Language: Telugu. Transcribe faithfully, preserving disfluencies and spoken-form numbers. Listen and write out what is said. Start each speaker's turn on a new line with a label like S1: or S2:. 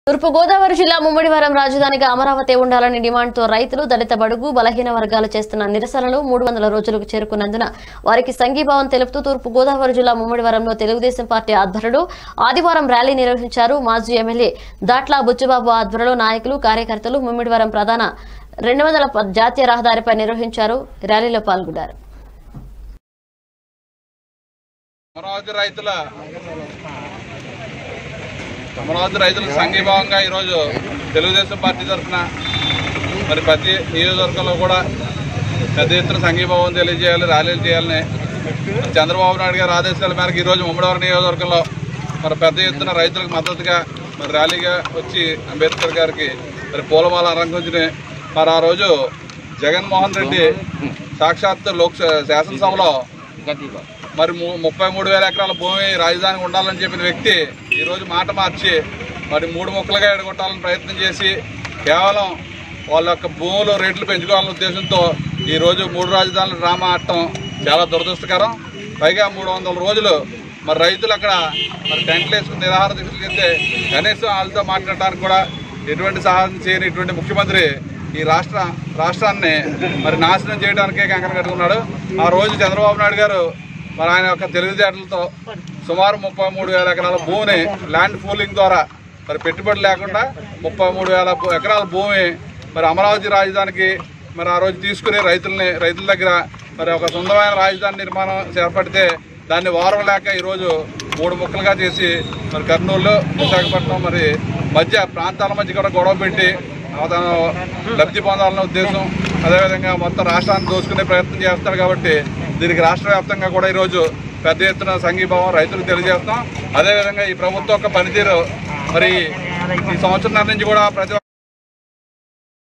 S1: తూర్పు గోదావరి జిల్లా ముమ్మడివరం రాజధానిగా అమరావతి ఉండాలని డిమాండ్తో రైతులు దళిత బడుగు బలహీన వర్గాలు చేస్తున్న నిరసనలు మూడు వందల రోజులకు చేరుకున్నందున వారికి సంఘీభావం తెలుపుతూ తూర్పు గోదావరి జిల్లా ముమ్మడివరంలో తెలుగుదేశం పార్టీ ఆధ్వర్యంలో ఆదివారం ర్యాలీ నిర్వహించారు. మాజీ ఎమ్మెల్యే దాట్ల బుచ్చిబాబు ఆధ్వర్యంలో నాయకులు కార్యకర్తలు ముమ్మడివరం ప్రధాన రెండు వందల జాతీయ రహదారిపై నిర్వహించారు. ర్యాలీలో పాల్గొన్నారు.
S2: అమరావతి రైతులకు సంఘీభావంగా ఈరోజు తెలుగుదేశం పార్టీ తరఫున మరి ప్రతి నియోజకవర్గంలో కూడా పెద్ద ఎత్తున సంఘీభావం తెలియజేయాలి, ర్యాలీలు చేయాలని చంద్రబాబు నాయుడు గారి ఆదేశాల మేరకు ఈరోజు ముమ్మడివరం నియోజకవర్గంలో మరి పెద్ద ఎత్తున రైతులకు మద్దతుగా మరి ర్యాలీగా వచ్చి అంబేద్కర్ గారికి మరి పూలమాల అలంకరించి మరి ఆ రోజు జగన్మోహన్ రెడ్డి సాక్షాత్ లోక్ శాసనసభలో మరి ముప్పై మూడు వేల ఎకరాల భూమి రాజధానికి ఉండాలని చెప్పిన వ్యక్తి ఈరోజు మాట మార్చి మరి మూడు ముక్కలుగా ఎడగొట్టాలని ప్రయత్నం చేసి కేవలం వాళ్ళ యొక్క భూములు రేట్లు పెంచుకోవాలనే ఉద్దేశంతో ఈరోజు మూడు రాజధానులు డ్రామా ఆడటం చాలా దురదృష్టకరం. పైగా మూడు వందల రోజులు మరి రైతులు అక్కడ మరి టెంట్లు వేసుకుని నిరాహార దీక్షలు చేస్తే కనీసం వాళ్ళతో మాట్లాడడానికి కూడా ఎటువంటి సహాయం చేయని ఇటువంటి ముఖ్యమంత్రి ఈ రాష్ట్ర రాష్ట్రాన్ని మరి నాశనం చేయడానికే కంకణం కట్టుకున్నాడు. ఆ రోజు చంద్రబాబు నాయుడు గారు మరి ఆయన యొక్క తెలివితేటలతో సుమారు ముప్పై మూడు వేల ఎకరాల భూమిని ల్యాండ్ పూలింగ్ ద్వారా మరి పెట్టుబడి లేకుండా ముప్పై మూడు వేల ఎకరాల భూమి మరి అమరావతి రాజధానికి మరి ఆ రోజు తీసుకుని రైతుల్ని రైతుల దగ్గర మరి ఒక సొంతమైన రాజధాని నిర్మాణం చేపడితే దాన్ని వారం లేక ఈరోజు మూడు ముక్కలుగా చేసి మరి కర్నూలు విశాఖపట్నం మరి మధ్య ప్రాంతాల మధ్య కూడా గొడవ పెట్టి తను లబ్ధి పొందాలనే ఉద్దేశం, అదేవిధంగా మొత్తం రాష్ట్రాన్ని దోచుకునే ప్రయత్నం చేస్తాడు. కాబట్టి దీనికి రాష్ట్ర వ్యాప్తంగా కూడా ఈరోజు పెద్ద ఎత్తున సంఘీభావం రైతులకు తెలియజేస్తాం. అదేవిధంగా ఈ ప్రభుత్వం యొక్క పనితీరు మరి ఈ సంవత్సరం నుంచి కూడా ప్రతి